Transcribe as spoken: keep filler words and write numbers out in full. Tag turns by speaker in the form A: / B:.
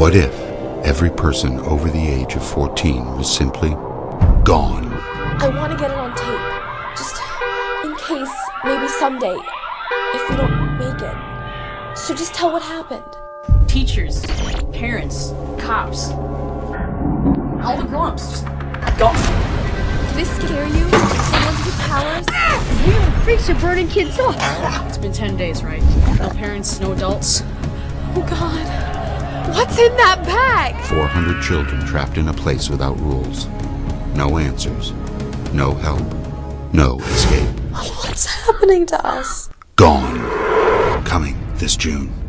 A: What if every person over the age of fourteen was simply gone?
B: I want to get it on tape, just in case, maybe someday, if we don't make it. So just tell what happened.
C: Teachers, parents, cops, all the grown-ups just gone.
B: Did they scare you? The ones with powers?
D: Weird freaks are burning kids off.
C: It's been ten days, right? No parents, no adults.
B: Oh God. What's in that bag?
A: four hundred children trapped in a place without rules. No answers. No help. No escape.
B: What's happening to us?
A: Gone. Coming this June.